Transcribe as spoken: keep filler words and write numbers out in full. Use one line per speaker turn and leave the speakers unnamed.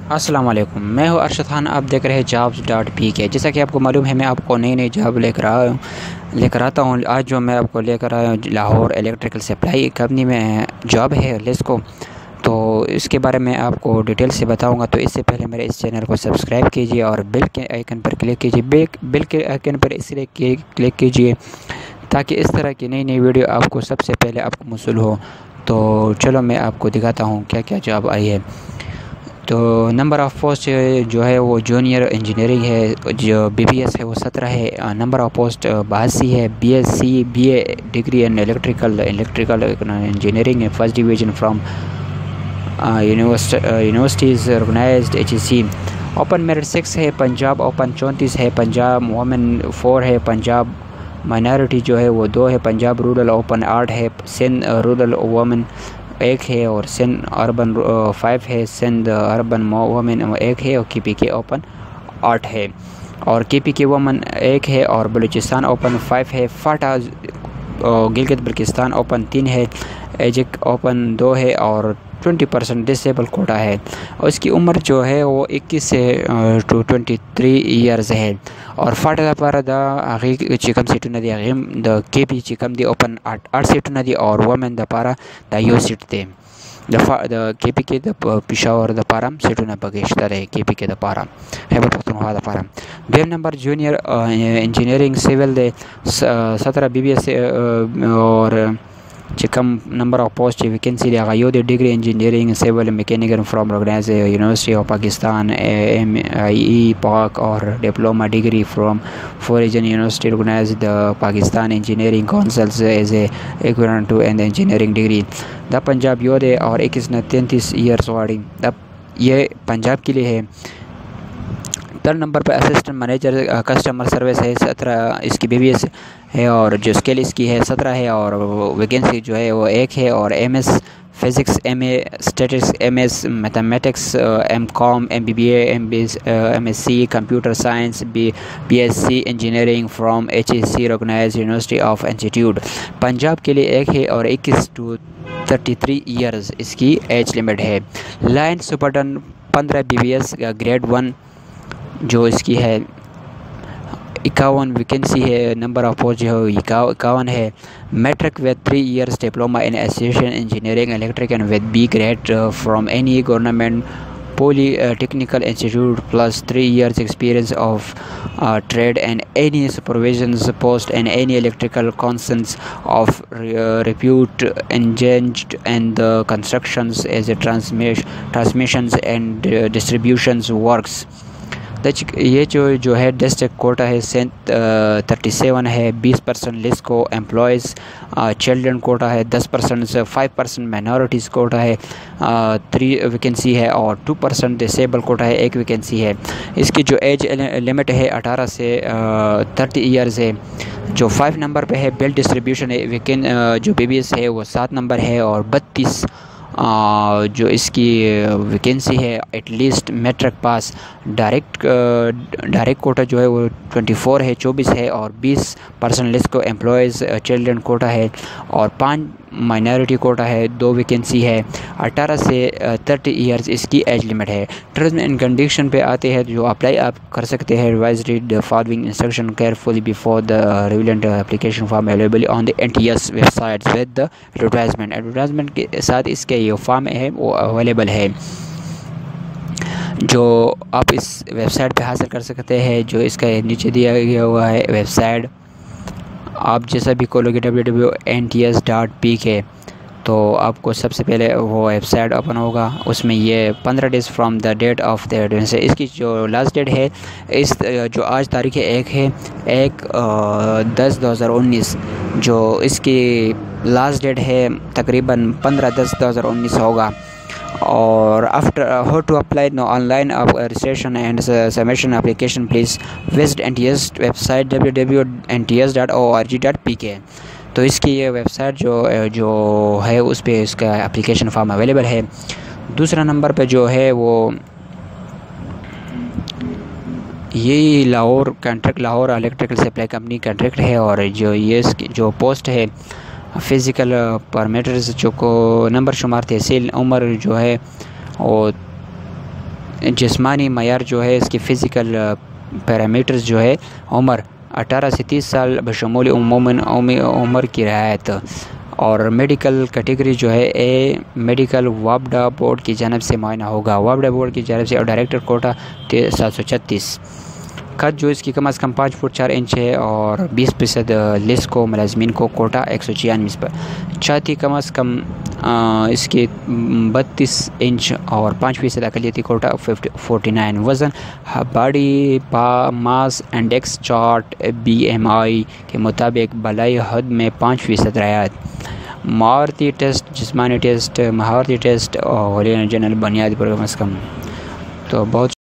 السلام علیکم، میں ہوں ارشد خان۔ آپ دیکھ رہے ہیں جابس ڈاٹ پی کے۔ جیسا کہ آپ کو معلوم ہے، میں آپ کو نئی نئی جاب لے کر آیا ہوں لے کر آتا ہوں آج جو میں آپ کو لے کر آیا ہوں لاہور الیکٹریکل سپلائی کمپنی میں جاب ہے لیسکو، تو اس کے بارے میں آپ کو ڈیٹیل سے بتاؤں گا۔ تو اس سے پہلے میرے اس چینل کو سبسکرائب کیجیے اور بیل کے آئیکن پر کلک کیجیے۔ بیل کے آئیکن پر اس لیے کلک کیجیے تاکہ اس طرح کی نئی نئی ویڈیو آپ کو سب سے پہلے آپ کو موصول ہو۔ تو چلو میں آپ کو دکھاتا ہوں کیا کیا جاب آئی ہے۔ تو نمبر آف پوسٹ جو ہے وہ جونیئر انجینئرنگ ہے، جو بی بی ایس ہے وہ سترہ ہے۔ نمبر آف پوسٹ باسی ہے۔ B S C B A degree in electrical electrical engineering ہے، first division from universities organised H E C. Open merit six ہے، پنجاب اوپن چونتیس ہے، پنجاب وومن فور ہے، پنجاب مائنارٹی جو ہے وہ دو ہے، پنجاب رورل اوپن آٹھ ہے، سندھ رورل وومن ایک ہے، اور سندھ اربن فائیو ہے، سندھ اربن وومن ایک ہے، اور کے پی کے اوپن آٹھ ہے، اور کے پی کے وومن ایک ہے، اور بلوچستان اوپن فائیو ہے، فاٹا گلگت بلتستان اوپن تین ہے، ایجک اوپن دو ہے، اور ٹوئنٹی پرسنٹ ڈسیبل کوٹا ہے، اور اس کی عمر جو ہے وہ اکیس سے ٹو ٹوئنٹی تھری ایئرز ہے، اور فاٹا دا پارا دا آگے چکم سیٹو ندی آگیم دا کے پی چکم دی اوپن آٹھ آٹھ سیٹو ندی، اور وومن دا پارا دا یو سیٹ دے دا دا کے پی کے دا پشاور دا پارا سیٹو نا بگیشتر ہے، کے پی کے دا پارا خیبر پختونخوا دا پارا۔ دویم نمبر جونیئر انجینئرنگ سیول دے سترہ بی بی ایس اور چکم نمبر آف پوسٹ ویکینسی دے آگا یو دے degree engineering civil mechanical from organise university of Pakistan M I E Pak, اور diploma degree from foreign university organise the Pakistan engineering councils as a equivalent to an engineering degree دا پنجاب یو دے، اور اکیس نے تینتیس ایئرس واڑی دا یہ پنجاب کے لیے ہے۔ تھرڈ نمبر پہ اسسٹنٹ مینیجر کسٹمر سروس ہے، سترہ اس کی بی بی ایس ہے، اور جو اسکیل اس کی ہے سترہ ہے، اور ویکینسی جو ہے وہ ایک ہے، اور M S physics, M A statistics, M S mathematics, M com, M B B A, M B M S C computer science, B B S C engineering from H E C organise university of institute Punjab کے لیے ایک ہے، اور اکیس to thirty three years اس کی age limit ہے۔ Line superintendent پندرہ B B S grade one جو اس کی ہے اکاون ویکینسی ہے، نمبر آف پوسٹ جو ہے اکاون ہے۔ Matric with three years diploma in association engineering electric and with B grade from any government poly technical institute plus three years experience of trade and any supervisions post and any electrical concerns of repute engaged and the constructions as a transmissions and distributions works. یہ جو جو ہے district quota ہے سینت thirty seven ہے، بیس percent LESCO employees, children quota ہے دس percent, five percent minorities quota ہے تھری ویکینسی ہے، اور ٹو پرسنٹ ڈسیبل کوٹا ہے ایک ویکینسی ہے۔ اس کی جو ایج لمٹ ہے اٹھارہ سے تھرٹی ایئرز ہے۔ جو فائیو نمبر پہ ہے بل ڈسٹریبیوشن ہے، ویکین جو بی بی ایس ہے وہ سات نمبر ہے، اور بتیس جو اس کی ویکینسی ہے at least matric pass. Direct direct quota جو ہے وہ ٹوئنٹی فور ہے، چوبیس ہے، اور بیس پرسنٹ لسٹ کو امپلائز چلڈرن کوٹا ہے، اور پانچ مائنورٹی کوٹا ہے، دو ویکینسی ہے۔ اٹھارہ سے تھرٹی ایئرز اس کی ایج لمٹ ہے۔ ٹرمز اینڈ کنڈیشن پہ آتے ہیں جو اپلائی آپ کر سکتے ہیں۔ Revise read following instruction carefully before the relevant application form available on the N T S website with the advertisement advertisement کے ساتھ اس کے یہ فارم ہے وہ اویلیبل ہے، جو آپ اس ویب سائٹ پہ حاصل کر سکتے ہیں، جو اس کا نیچے دیا گیا ہوا ہے ویب سائٹ۔ آپ جیسا بھی کھولو گے W W N T S dot P K, تو آپ کو سب سے پہلے وہ ویب سائٹ اوپن ہوگا، اس میں یہ پندرہ days from the date of the advance ہے۔ اس کی جو لاسٹ ڈیٹ ہے اس جو آج تاریخ ہے ایک ہے ایک دس دو ہزار انیس، جو اس کی لاسٹ ڈیٹ ہے تقریباً پندرہ دس دو ہزار انیس ہوگا۔ اور after how to apply know online registration and submission application please visit N T S website W W N T S dot O R G dot P K. تو اس کی یہ ویب سائٹ جو جو ہے اس پہ اس کا application form available ہے۔ دوسرا نمبر پہ جو ہے وہ یہی Lahore contract Lahore electrical supply company contract ہے، اور جو یہ اس کی جو پوسٹ ہے فزیکل پارمیٹرز جو کو نمبر شمار تحصیل عمر جو ہے وہ جسمانی معیار جو ہے اس کی فزیکل پیرامیٹرز جو ہے عمر اٹھارہ سے تیس سال بشمول عموماً عمر کی رعایت، اور میڈیکل کیٹیگری جو ہے اے میڈیکل وابڈا بورڈ کی جانب سے معائنہ ہوگا، وابڈا بورڈ کی جانب سے، اور ڈائریکٹر کوٹا سات سو چھتیس، قد جو اس کی کم از کم پانچ فٹ چار انچ ہے، اور بیس فیصد لس کو ملازمین کو کوٹا ایک سو چھیانوے پر، چھاتی کم از کم اس کی بتیس انچ اور پانچ فیصد اقلیتی کوٹا فورٹی نائن، وزن باڈی پا mass index chart B M I کے مطابق بالائی حد میں پانچ فیصد رعایت، مہارتی ٹیسٹ، جسمانی ٹیسٹ، مہارتی ٹیسٹ اور جنرل بنیادی پر کم از کم، تو بہت